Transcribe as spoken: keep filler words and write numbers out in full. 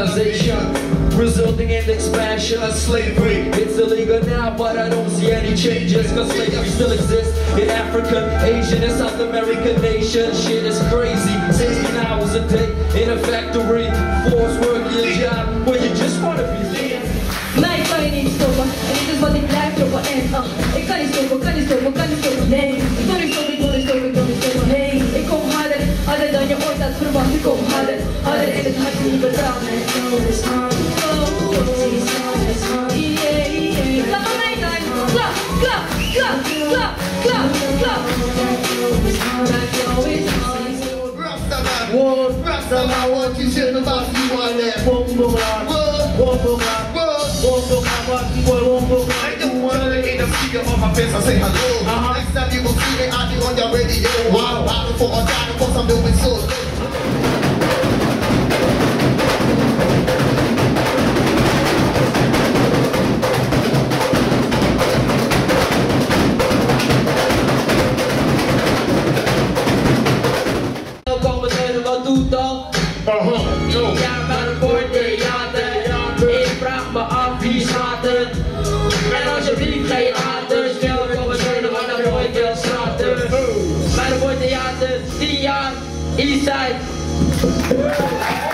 colonization, resulting in the expansion of slavery. It's illegal now, but I don't see any changes, cause slavery still exists in African, Asian, and South American nations. Shit is crazy, sixteen hours a day in a factory, forced working a job where you just wanna be free. Mij kan je niet stoppen, en dit is wat ik blijf droppen. En uh, ik kan niet stoppen, kan niet stoppen, kan niet stoppen. Nee, ik wil niet stoppen, ik wil niet stoppen, ik wil niet stoppen. Hey, ik kom harder, harder dan je ooit had verwacht. Ik kom harder, harder in het hart niet betaald. Klap aan mijn kant, klap, klap, klap, klap, klap, klap. One, Rastaman, what you said about you on there? One for God, one for God, one for God, one for God. I don't want to in the speaker on my face, I say hello. Uh-huh. Next time you will see me, I'll be on your radio. Wow, I'm for a dollar, cause I'm doing so good. Ja, maar een woord theater. Ik vraag me af wie schaten. En alsjeblieft geen haters. Welkom bij de wat dan nooit wil straten. Maar een woord theater, tien jaar, Eastside.